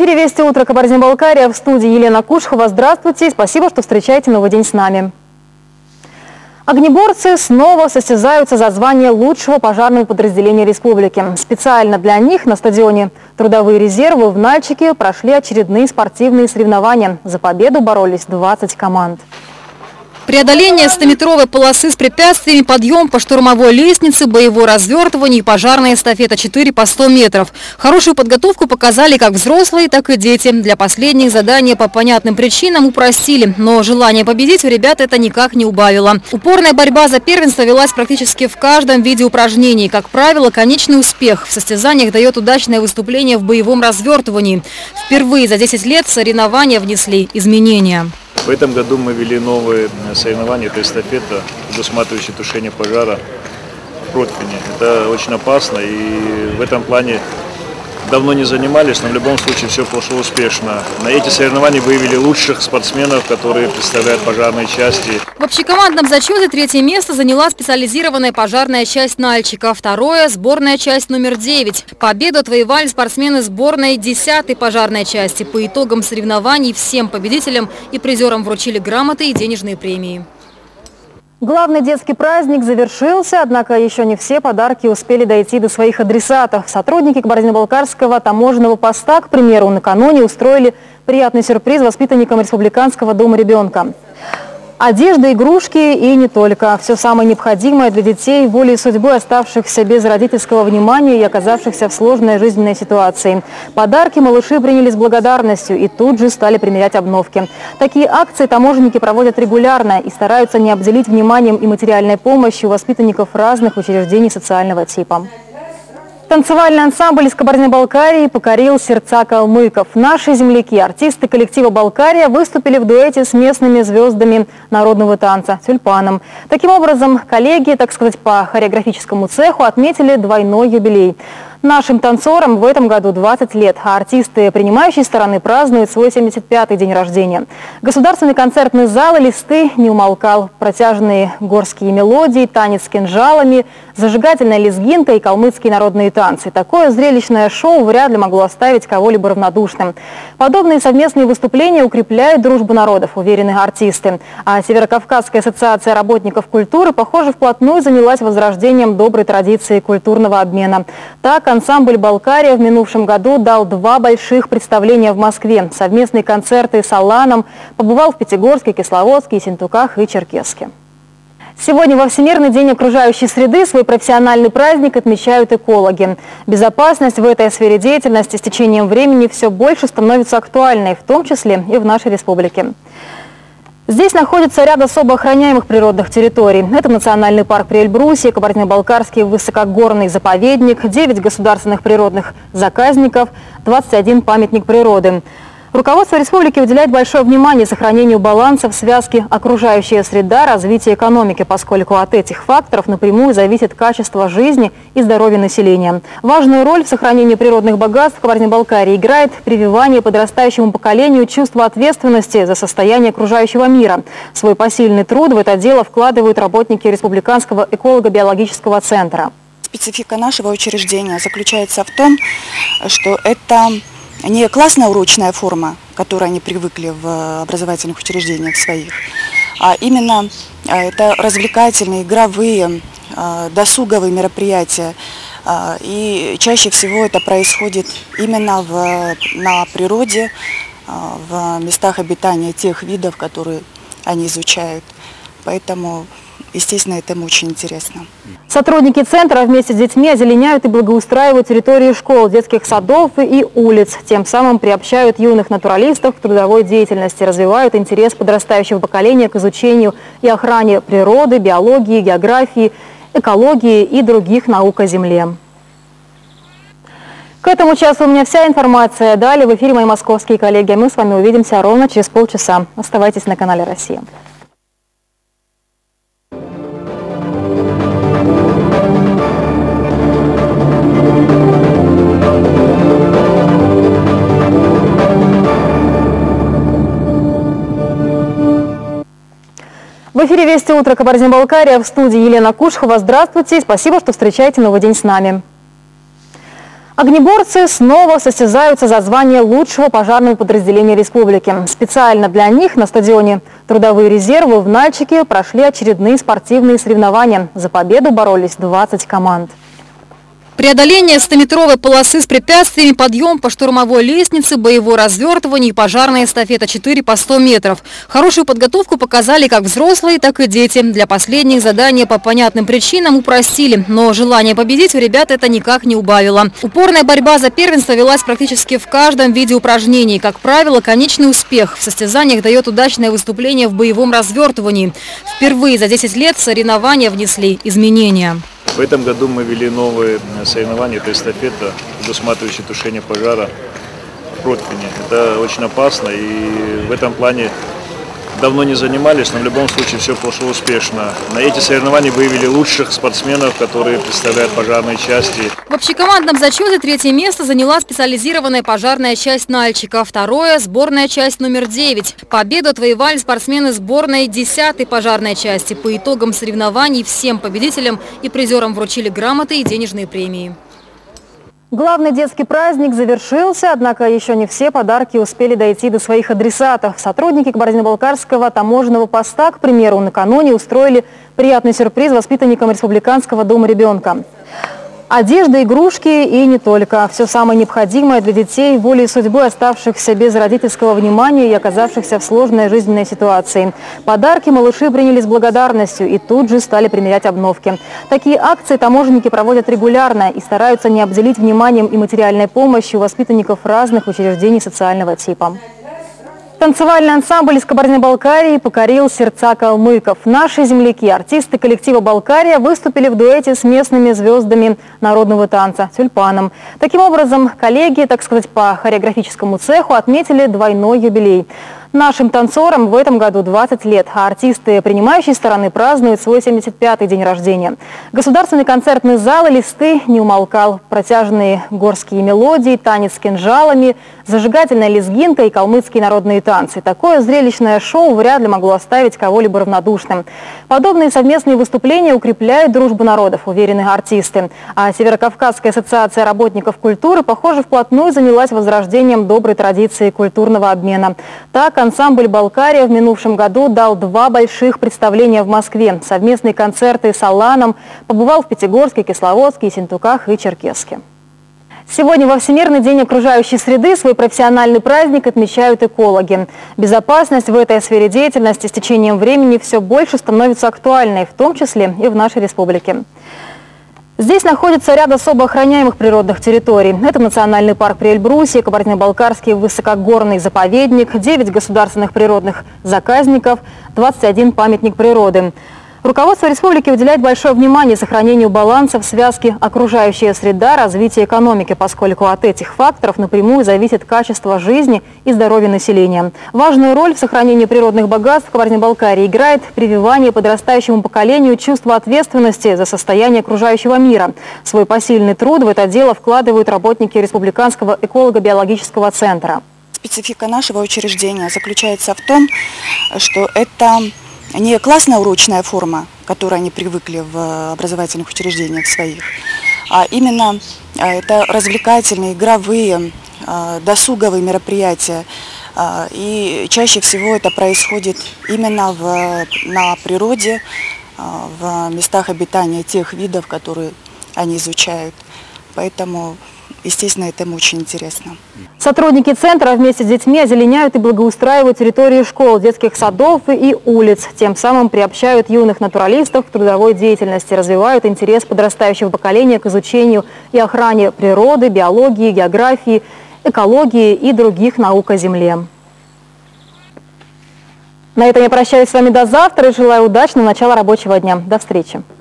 эфире «Вести утро» Кабардино-Балкария, в студии Елена Кушхова. Здравствуйте, спасибо, что встречаете новый день с нами. Огнеборцы снова состязаются за звание лучшего пожарного подразделения республики. Специально для них на стадионе «Трудовые резервы» в Нальчике прошли очередные спортивные соревнования. За победу боролись 20 команд. Преодоление 100-метровой полосы с препятствиями, подъем по штурмовой лестнице, боевое развертывание и пожарная эстафета 4 по 100 метров. Хорошую подготовку показали как взрослые, так и дети. Для последних задания по понятным причинам упростили, но желание победить у ребят это никак не убавило. Упорная борьба за первенство велась практически в каждом виде упражнений. Как правило, конечный успех в состязаниях дает удачное выступление в боевом развертывании. Впервые за 10 лет в соревнования внесли изменения. В этом году мы ввели новые соревнования, это эстафета, предусматривающая тушение пожара в противне. Это очень опасно, и в этом плане давно не занимались, но в любом случае все прошло успешно. На эти соревнования выявили лучших спортсменов, которые представляют пожарные части. В общекомандном зачете 3-е место заняла специализированная пожарная часть Нальчика, 2-е – сборная часть номер 9. Победу отвоевали спортсмены сборной 10-й пожарной части. По итогам соревнований всем победителям и призерам вручили грамоты и денежные премии. Главный детский праздник завершился, однако еще не все подарки успели дойти до своих адресатов. Сотрудники Кабардино-Балкарского таможенного поста, к примеру, накануне устроили приятный сюрприз воспитанникам Республиканского дома ребенка. Одежда, игрушки и не только. Все самое необходимое для детей, волей судьбы оставшихся без родительского внимания и оказавшихся в сложной жизненной ситуации. Подарки малыши приняли с благодарностью и тут же стали примерять обновки. Такие акции таможенники проводят регулярно и стараются не обделить вниманием и материальной помощью воспитанников разных учреждений социального типа. Танцевальный ансамбль из Кабардино-Балкарии покорил сердца калмыков. Наши земляки, артисты коллектива «Балкария» выступили в дуэте с местными звездами народного танца «Тюльпаном». Таким образом, коллеги, так сказать, по хореографическому цеху отметили двойной юбилей. Нашим танцорам в этом году 20 лет, а артисты принимающей стороны празднуют свой 75-й день рождения. Государственный концертный зал «Листы» не умолкал. Протяжные горские мелодии, танец с кинжалами, зажигательная лезгинка и калмыцкие народные танцы. Такое зрелищное шоу вряд ли могло оставить кого-либо равнодушным. Подобные совместные выступления укрепляют дружбу народов, уверены артисты. А Северокавказская ассоциация работников культуры, похоже, вплотную занялась возрождением доброй традиции культурного обмена. Так, ансамбль «Балкария» в минувшем году дал 2 больших представления в Москве. Совместные концерты с Аланом, побывал в Пятигорске, Кисловодске, Ессентуках и Черкесске. Сегодня во Всемирный день окружающей среды свой профессиональный праздник отмечают экологи. Безопасность в этой сфере деятельности с течением времени все больше становится актуальной, в том числе и в нашей республике. Здесь находится ряд особо охраняемых природных территорий. Это национальный парк при Эльбрусе, Кабардино-Балкарский высокогорный заповедник, 9 государственных природных заказников, 21 памятник природы. Руководство республики уделяет большое внимание сохранению баланса в связке окружающая среда, развитие экономики, поскольку от этих факторов напрямую зависит качество жизни и здоровье населения. Важную роль в сохранении природных богатств в Кабардино-Балкарии играет прививание подрастающему поколению чувства ответственности за состояние окружающего мира. Свой посильный труд в это дело вкладывают работники Республиканского эколого-биологического центра. Специфика нашего учреждения заключается в том, что это не классно-урочная форма, к которой они привыкли в образовательных учреждениях своих, а именно это развлекательные, игровые, досуговые мероприятия. И чаще всего это происходит именно на природе, в местах обитания тех видов, которые они изучают. Поэтому, естественно, это им очень интересно. Сотрудники центра вместе с детьми озеленяют и благоустраивают территории школ, детских садов и улиц. Тем самым приобщают юных натуралистов к трудовой деятельности, развивают интерес подрастающего поколения к изучению и охране природы, биологии, географии, экологии и других наук о Земле. К этому часу у меня вся информация. Далее в эфире мои московские коллеги. Мы с вами увидимся ровно через полчаса. Оставайтесь на канале «Россия». В эфире «Вести утро» Кабардино-Балкария, в студии Елена Кушхова. Здравствуйте, спасибо, что встречаете новый день с нами. Огнеборцы снова состязаются за звание лучшего пожарного подразделения республики. Специально для них на стадионе «Трудовые резервы» в Нальчике прошли очередные спортивные соревнования. За победу боролись 20 команд. Преодоление 100-метровой полосы с препятствиями, подъем по штурмовой лестнице, боевое развертывание и пожарная эстафета 4 по 100 метров. Хорошую подготовку показали как взрослые, так и дети. Для последних задания по понятным причинам упростили, но желание победить у ребят это никак не убавило. Упорная борьба за первенство велась практически в каждом виде упражнений. Как правило, конечный успех в состязаниях дает удачное выступление в боевом развертывании. Впервые за 10 лет в соревнования внесли изменения. В этом году мы ввели новые соревнования, это эстафета, предусматривающая тушение пожара в противне. Это очень опасно, и в этом плане давно не занимались, но в любом случае все прошло успешно. На эти соревнования выявили лучших спортсменов, которые представляют пожарные части. В общекомандном зачете 3-е место заняла специализированная пожарная часть Нальчика, 2-е – сборная часть номер 9. Победу отвоевали спортсмены сборной 10-й пожарной части. По итогам соревнований всем победителям и призерам вручили грамоты и денежные премии. Главный детский праздник завершился, однако еще не все подарки успели дойти до своих адресатов. Сотрудники Кабардино-Балкарского таможенного поста, к примеру, накануне устроили приятный сюрприз воспитанникам Республиканского дома ребенка. Одежда, игрушки и не только. Все самое необходимое для детей, волей судьбы оставшихся без родительского внимания и оказавшихся в сложной жизненной ситуации. Подарки малыши приняли с благодарностью и тут же стали примерять обновки. Такие акции таможенники проводят регулярно и стараются не обделить вниманием и материальной помощью воспитанников разных учреждений социального типа. Танцевальный ансамбль из Кабардино-Балкарии покорил сердца калмыков. Наши земляки, артисты коллектива «Балкария» выступили в дуэте с местными звездами народного танца «Тюльпаном». Таким образом, коллеги, так сказать, по хореографическому цеху отметили двойной юбилей. Нашим танцорам в этом году 20 лет, а артисты принимающей стороны празднуют свой 75-й день рождения. Государственный концертный зал «Листы» не умолкал. Протяжные горские мелодии, танец с кинжалами, зажигательная лезгинка и калмыцкие народные танцы. Такое зрелищное шоу вряд ли могло оставить кого-либо равнодушным. Подобные совместные выступления укрепляют дружбу народов, уверены артисты. А Северокавказская ассоциация работников культуры, похоже, вплотную занялась возрождением доброй традиции культурного обмена. Так, ансамбль «Балкария» в минувшем году дал 2 больших представления в Москве. Совместные концерты с Аланом, побывал в Пятигорске, Кисловодске, Синтуках и Черкесске. Сегодня во Всемирный день окружающей среды свой профессиональный праздник отмечают экологи. Безопасность в этой сфере деятельности с течением времени все больше становится актуальной, в том числе и в нашей республике. Здесь находится ряд особо охраняемых природных территорий. Это национальный парк при Эльбрусе, Кабардино-Балкарский высокогорный заповедник, 9 государственных природных заказников, 21 памятник природы. Руководство республики уделяет большое внимание сохранению баланса в связке окружающая среда, развитие экономики, поскольку от этих факторов напрямую зависит качество жизни и здоровье населения. Важную роль в сохранении природных богатств в Кабардино-Балкарии играет прививание подрастающему поколению чувства ответственности за состояние окружающего мира. Свой посильный труд в это дело вкладывают работники Республиканского эколого-биологического центра. Специфика нашего учреждения заключается в том, что это не классно-урочная форма, к которой они привыкли в образовательных учреждениях своих, а именно это развлекательные, игровые, досуговые мероприятия. И чаще всего это происходит именно на природе, в местах обитания тех видов, которые они изучают. Поэтому, естественно, это им очень интересно. Сотрудники центра вместе с детьми озеленяют и благоустраивают территории школ, детских садов и улиц. Тем самым приобщают юных натуралистов к трудовой деятельности, развивают интерес подрастающего поколения к изучению и охране природы, биологии, географии, экологии и других наук о Земле. На этом я прощаюсь с вами до завтра и желаю удачного начала рабочего дня. До встречи.